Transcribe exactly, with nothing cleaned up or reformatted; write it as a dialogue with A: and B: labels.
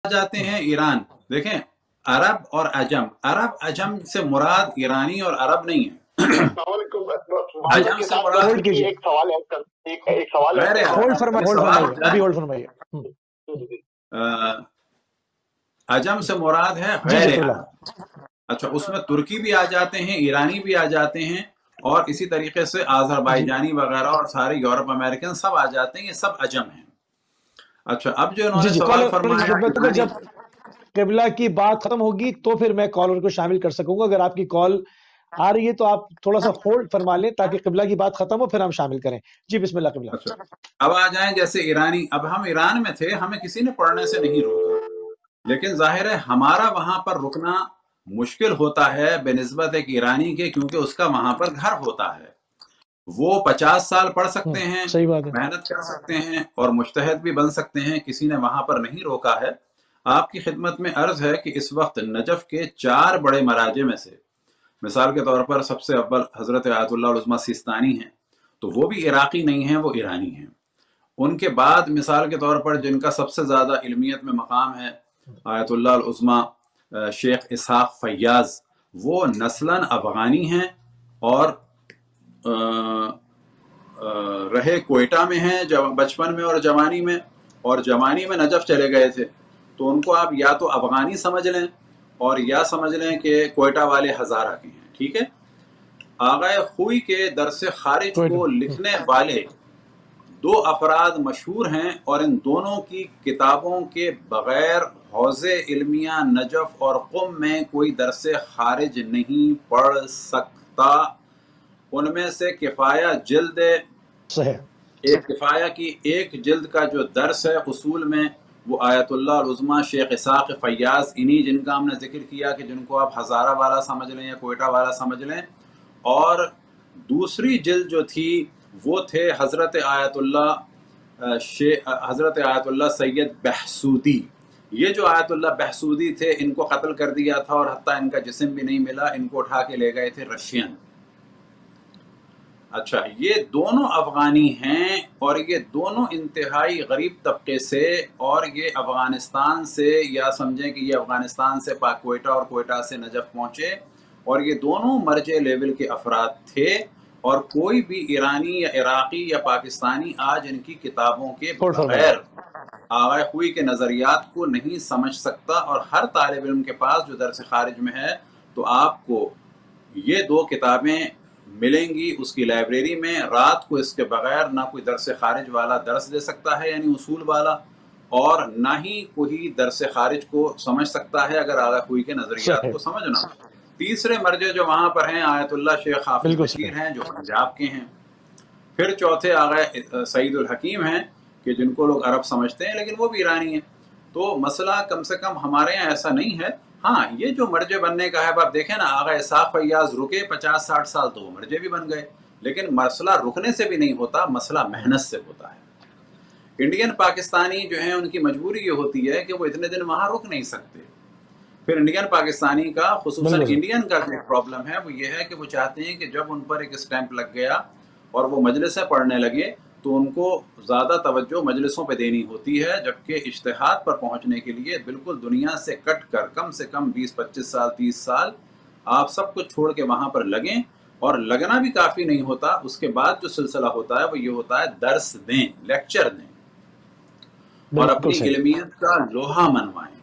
A: جاتے ہیں ایران. دیکھیں عرب اور عجم، عرب عجم سے مراد ایرانی اور عرب نہیں ہے.
B: السلام علیکم
A: عجم
B: کے
A: سے
B: ساتھ
A: مراد
C: ہولڈ کیجیے،
B: ایک سوال ہے ایک ایک سوال
A: غیر
B: ہے
C: ہولڈ
A: عرب.
C: فرمائیے،
A: یہ
C: ہولڈ
A: سوال
C: فرمائیے، ابھی ہولڈ فرمائیے.
A: آ، عجم سے مراد ہے
C: جی
A: غیر
C: ذکر اللہ.
A: عرب. اچھا اس میں ترکی بھی آ جاتے ہیں، ایرانی بھی آ جاتے ہیں، اور اسی طریقے سے
C: جی
A: آذربائیجانی وغیرہ اور سارے یورپ امریکن سب آ جاتے ہیں، یہ سب عجم ہیں. اچھا اب جو انہوں
C: جی
A: نے
C: جی
A: سوال
C: کالر کی
A: فرمایا
C: خدمت میں
A: ایرانی،
C: جب قبلہ کی بات ختم ہوگی تو پھر میں کالر کو شامل کر سکوں گا. اگر آپ کی کال آ رہی ہے تو آپ تھوڑا سا ہولڈ فرما لیں تاکہ قبلہ کی بات ختم ہو پھر ہم شامل کریں. جی بسم اللہ قبلہ.
A: اچھا اب آ جائیں جیسے ایرانی. اب ہم ایران میں تھے، ہمیں کسی نے پڑھنے سے نہیں روکا، لیکن ظاہر ہے ہمارا وہاں پر رکنا مشکل ہوتا ہے بہ نسبت ایک ایرانی کے، کیونکہ اس کا وہاں پر گھر ہوتا ہے. وہ پچاس سال پڑھ سکتے ہیں،
C: صحیح بات ہے.
A: محنت کر سکتے ہیں اور مجتہد بھی بن سکتے ہیں، کسی نے وہاں پر نہیں روکا ہے. آپ کی خدمت میں عرض ہے کہ اس وقت نجف کے چار بڑے مراجع میں سے مثال کے طور پر سب سے اول حضرت آیت اللہ العظمہ سیستانی ہیں، تو وہ بھی عراقی نہیں ہیں، وہ ایرانی ہیں. ان کے بعد مثال کے طور پر جن کا سب سے زیادہ علمیت میں مقام ہے آیت اللہ العظمہ شیخ اسحاق فیاض، وہ نسلاً افغانی ہیں اور رہے کوئٹہ میں ہیں بچپن میں اور جوانی میں، اور جوانی میں نجف چلے گئے تھے. تو ان کو آپ یا تو افغانی سمجھ لیں اور یا سمجھ لیں کہ کوئٹہ والے ہزارہ کے ہیں. ٹھیک ہے. آغا خوئی کے درس خارج کو لکھنے والے دو افراد مشہور ہیں، اور ان دونوں کی کتابوں کے بغیر حوض علمیہ نجف اور قم میں کوئی درس خارج نہیں پڑھ سکتا. ان میں سے کفایہ جلد
C: صحیح.
A: ایک کفایہ کی ایک جلد کا جو درس ہے اصول میں، وہ آیت اللہ العظمہ شیخ اسحاق فیاض، انہی جن کا ہم نے ذکر کیا کہ جن کو آپ ہزارہ والا سمجھ لیں یا کوئٹہ والا سمجھ لیں. اور دوسری جلد جو تھی وہ تھے حضرت آیت اللہ حضرت آیت اللہ سید بہسودی. یہ جو آیت اللہ بہسودی تھے ان کو قتل کر دیا تھا، اور حتیٰ ان کا جسم بھی نہیں ملا، ان کو اٹھا کے لے گئے تھے رشین. اچھا یہ دونوں افغانی ہیں، اور یہ دونوں انتہائی غریب طبقے سے، اور یہ افغانستان سے، یا سمجھیں کہ یہ افغانستان سے پاک کوئٹہ اور کوئٹہ سے نجف پہنچے، اور یہ دونوں مرجع لیول کے افراد تھے. اور کوئی بھی ایرانی یا عراقی یا پاکستانی آج ان کی کتابوں کے
C: ہولڈ فرمائیے.
A: بغیر آغا خوئی کے نظریات کو نہیں سمجھ سکتا. اور ہر طالب علم کے پاس جو درس خارج میں ہے تو آپ کو یہ دو کتابیں ملیں گی اس کی لائبریری میں. رات کو اس کے بغیر نہ کوئی درس خارج والا درس دے سکتا ہے یعنی اصول والا، اور نہ ہی کوئی درس خارج کو سمجھ سکتا ہے اگر آغا خوئی کے نظریات
C: صحیح.
A: کو سمجھنا. تیسرے مرجع جو وہاں پر ہیں آیت اللہ شیخ حافظ
C: بالکل
A: بشیر
C: صحیح.
A: ہیں جو پنجاب کے ہیں. پھر چوتھے آغا سعید الحکیم ہیں کہ جن کو لوگ عرب سمجھتے ہیں لیکن وہ بھی ایرانی ہیں. تو مسئلہ کم سے کم ہمارے یہاں ایسا نہیں ہے. ہاں یہ جو مرجع بننے کا ہے، آپ دیکھیں نا آغا اسحاق فیاض رکے پچاس ساٹھ سال تو وہ مرجع بھی بن گئے، لیکن مسئلہ رکنے سے بھی نہیں ہوتا، مسئلہ محنت سے ہوتا ہے. انڈین پاکستانی جو ہیں ان کی مجبوری یہ ہوتی ہے کہ وہ اتنے دن وہاں رک نہیں سکتے. پھر انڈین پاکستانی کا خصوصاً
C: بالکل.
A: انڈین کا جو پرابلم ہے وہ یہ ہے کہ وہ چاہتے ہیں کہ جب ان پر ایک اسٹیمپ لگ گیا اور وہ مجلسیں پڑھنے لگے تو ان کو زیادہ توجہ مجلسوں پہ دینی ہوتی ہے، جبکہ اجتہاد پر پہنچنے کے لیے بالکل دنیا سے کٹ کر کم سے کم بیس پچیس سال تیس سال آپ سب کچھ چھوڑ کے وہاں پر لگیں. اور لگنا بھی کافی نہیں ہوتا، اس کے بعد جو سلسلہ ہوتا ہے وہ یہ ہوتا ہے درس دیں، لیکچر دیں اور
C: بالکل
A: اپنی
C: صحیح.
A: علمیت کا لوہا منوائیں.